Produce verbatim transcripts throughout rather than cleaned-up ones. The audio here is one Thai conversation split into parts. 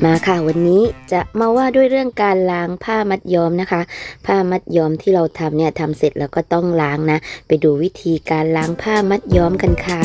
มาค่ะวันนี้จะมาว่าด้วยเรื่องการล้างผ้ามัดย้อมนะคะผ้ามัดย้อมที่เราทำเนี่ยทำเสร็จแล้วก็ต้องล้างนะไปดูวิธีการล้างผ้ามัดย้อมกันค่ะ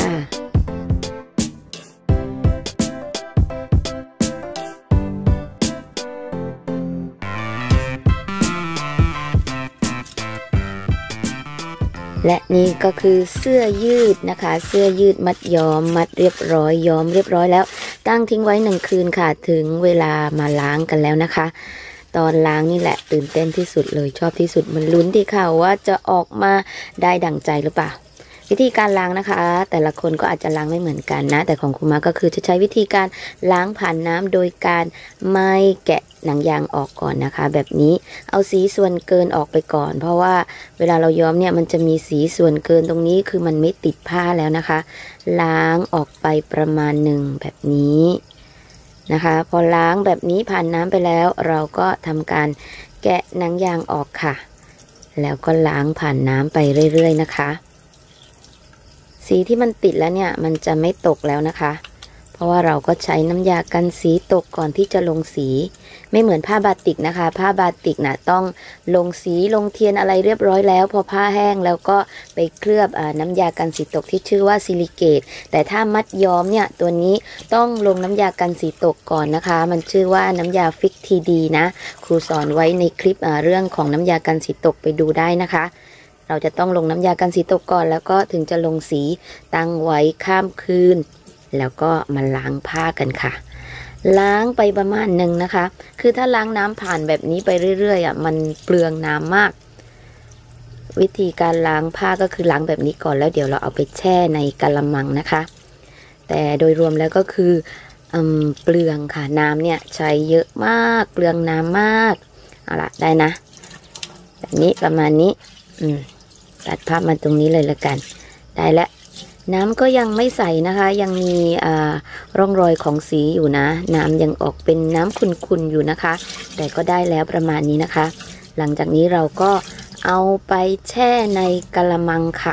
และนี่ก็คือเสื้อยืดนะคะเสื้อยืดมัดย้อมมัดเรียบร้อยย้อมเรียบร้อยแล้วตั้งทิ้งไว้หนึ่งคืนค่ะถึงเวลามาล้างกันแล้วนะคะตอนล้างนี่แหละตื่นเต้นที่สุดเลยชอบที่สุดมันลุ้นดีค่ะว่าจะออกมาได้ดั่งใจหรือเปล่าวิธีการล้างนะคะแต่ละคนก็อาจจะล้างไม่เหมือนกันนะแต่ของคุณมาก็คือจะใช้วิธีการล้างผ่านน้ำโดยการไม่แกะหนังยางออกก่อนนะคะแบบนี้เอาสีส่วนเกินออกไปก่อนเพราะว่าเวลาเราย้อมเนี่ยมันจะมีสีส่วนเกินตรงนี้คือมันไม่ติดผ้าแล้วนะคะล้างออกไปประมาณหนึ่งแบบนี้นะคะพอล้างแบบนี้ผ่านน้ำไปแล้วเราก็ทำการแกะหนังยางออกค่ะแล้วก็ล้างผ่านน้ำไปเรื่อยๆนะคะสีที่มันติดแล้วเนี่ยมันจะไม่ตกแล้วนะคะเพราะว่าเราก็ใช้น้ำยากันสีตกก่อนที่จะลงสีไม่เหมือนผ้าบาติกนะคะผ้าบาติกนะต้องลงสีลงเทียนอะไรเรียบร้อยแล้วพอผ้าแห้งแล้วก็ไปเคลือบน้ำยากันสีตกที่ชื่อว่าซิลิเกตแต่ถ้ามัดย้อมเนี่ยตัวนี้ต้องลงน้ำยากันสีตกก่อนนะคะมันชื่อว่าน้ำยาฟิกทีดีนะครูสอนไว้ในคลิปเรื่องของน้ำยากันสีตกไปดูได้นะคะเราจะต้องลงน้ำยากันสีตกก่อนแล้วก็ถึงจะลงสีตั้งไว้ข้ามคืนแล้วก็มาล้างผ้ากันค่ะล้างไปประมาณหนึ่งนะคะคือถ้าล้างน้ำผ่านแบบนี้ไปเรื่อยๆอ่ะมันเปลืองน้ำมากวิธีการล้างผ้าก็คือล้างแบบนี้ก่อนแล้วเดี๋ยวเราเอาไปแช่ในกะละมังนะคะแต่โดยรวมแล้วก็คือเปลืองค่ะน้ำเนี่ยใช้เยอะมากเปลืองน้ำมากเอาละได้นะแบบนี้ประมาณนี้อืมตัดภาพมาตรงนี้เลยละกันได้แล้วน้ำก็ยังไม่ใสนะคะยังมีร่องรอยของสีอยู่นะน้ำยังออกเป็นน้ำขุ่นๆอยู่นะคะแต่ก็ได้แล้วประมาณนี้นะคะหลังจากนี้เราก็เอาไปแช่ในกะละมังค่ะ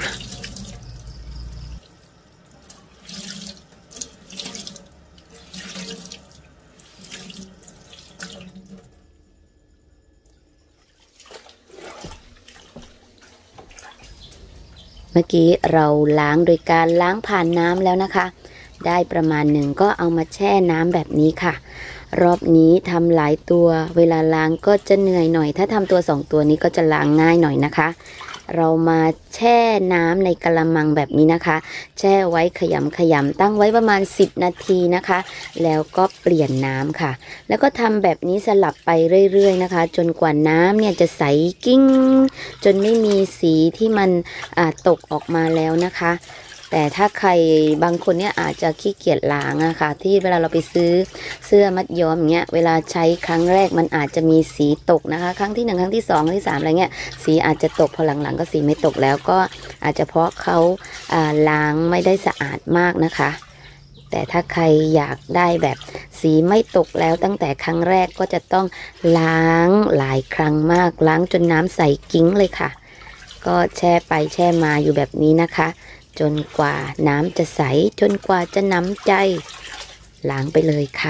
เมื่อกี้เราล้างโดยการล้างผ่านน้ำแล้วนะคะได้ประมาณหนึ่งก็เอามาแช่น้ำแบบนี้ค่ะรอบนี้ทำหลายตัวเวลาล้างก็จะเหนื่อยหน่อยถ้าทำตัวสองตัวนี้ก็จะล้างง่ายหน่อยนะคะเรามาแช่น้ำในกะละมังแบบนี้นะคะแช่ไว้ขยำขยำตั้งไว้ประมาณสิบนาทีนะคะแล้วก็เปลี่ยนน้ำค่ะแล้วก็ทำแบบนี้สลับไปเรื่อยๆนะคะจนกว่าน้ำเนี่ยจะใสกิ้งจนไม่มีสีที่มันตกออกมาแล้วนะคะแต่ถ้าใครบางคนเนี่ยอาจจะขี้เกียจล้างอะค่ะที่เวลาเราไปซื้อเสื้อมัดย้อมอย่างเงี้ยเวลาใช้ครั้งแรกมันอาจจะมีสีตกนะคะครั้งที่หนึ่งครั้งที่สองครั้งที่สามอะไรเงี้ยสีอาจจะตกพอหลังๆก็สีไม่ตกแล้วก็อาจจะเพราะเขาล้างไม่ได้สะอาดมากนะคะแต่ถ้าใครอยากได้แบบสีไม่ตกแล้วตั้งแต่ครั้งแรกก็จะต้องล้างหลายครั้งมากล้างจนน้ำใสกิ้งเลยค่ะก็แช่ไปแช่มาอยู่แบบนี้นะคะจนกว่าน้ำจะใสจนกว่าจะน้ำใจล้างไปเลยค่ะ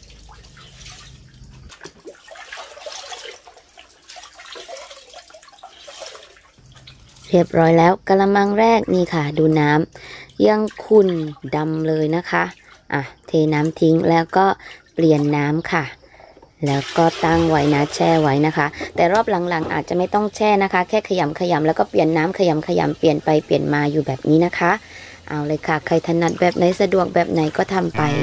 เรียบร้อยแล้วกะละมังแรกนี่ค่ะดูน้ำยังขุ่นดำเลยนะคะอ่ะเทน้ำทิ้งแล้วก็เปลี่ยนน้ำค่ะแล้วก็ตั้งไว้นะแช่ไว้นะคะแต่รอบหลังๆอาจจะไม่ต้องแช่นะคะแค่ขยำขยำแล้วก็เปลี่ยนน้ำขยำขยำเปลี่ยนไปเปลี่ยนมาอยู่แบบนี้นะคะเอาเลยค่ะใครถนัดแบบไหนสะดวกแบบไหนก็ทำไป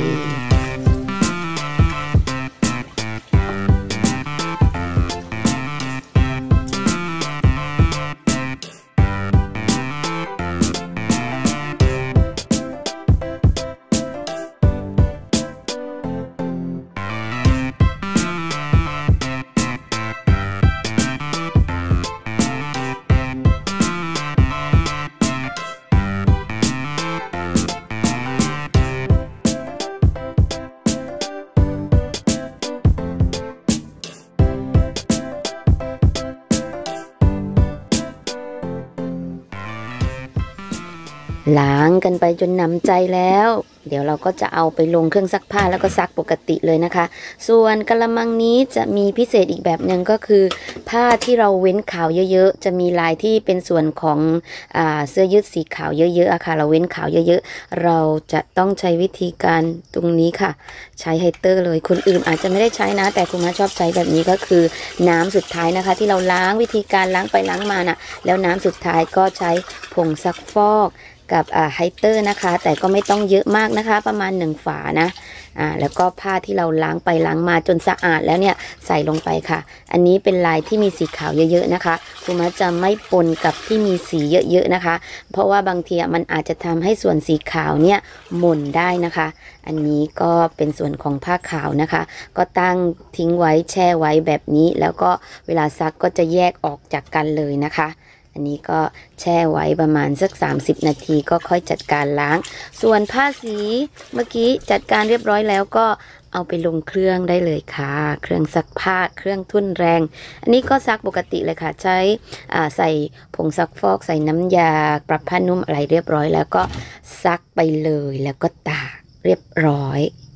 ล้างกันไปจนหนำใจแล้วเดี๋ยวเราก็จะเอาไปลงเครื่องซักผ้าแล้วก็ซักปกติเลยนะคะส่วนกะละมังนี้จะมีพิเศษอีกแบบหนึ่งก็คือผ้าที่เราเว้นขาวเยอะๆจะมีลายที่เป็นส่วนของอ่าเสื้อยืดสีขาวเยอะๆอะค่ะเราเว้นขาวเยอะๆเราจะต้องใช้วิธีการตรงนี้ค่ะใช้ไฮเตอร์เลยคนอื่นอาจจะไม่ได้ใช้นะแต่คุณมาชอบใช้แบบนี้ก็คือน้ำสุดท้ายนะคะที่เราล้างวิธีการล้างไปล้างมาน่ะแล้วน้ำสุดท้ายก็ใช้ผงซักฟอกกับอ่าไฮเตอร์นะคะแต่ก็ไม่ต้องเยอะมากนะคะประมาณหนึ่งฝานะอ่าแล้วก็ผ้าที่เราล้างไปล้างมาจนสะอาดแล้วเนี่ยใส่ลงไปค่ะอันนี้เป็นลายที่มีสีขาวเยอะๆนะคะคุณมาจะไม่ปนกับที่มีสีเยอะๆนะคะเพราะว่าบางทีมันอาจจะทำให้ส่วนสีขาวเนี่ยหม่นได้นะคะอันนี้ก็เป็นส่วนของผ้าขาวนะคะก็ตั้งทิ้งไว้แช่ไว้แบบนี้แล้วก็เวลาซักก็จะแยกออกจากกันเลยนะคะอันนี้ก็แช่ไว้ประมาณสักสามสิบนาทีก็ค่อยจัดการล้างส่วนผ้าสีเมื่อกี้จัดการเรียบร้อยแล้วก็เอาไปลงเครื่องได้เลยค่ะเครื่องซักผ้าเครื่องทุ่นแรงอันนี้ก็ซักปกติเลยค่ะใช้อ่าใส่ผงซักฟอกใส่น้ำยาปรับผ้านุ่มอะไรเรียบร้อยแล้วก็ซักไปเลยแล้วก็ตากเรียบร้อย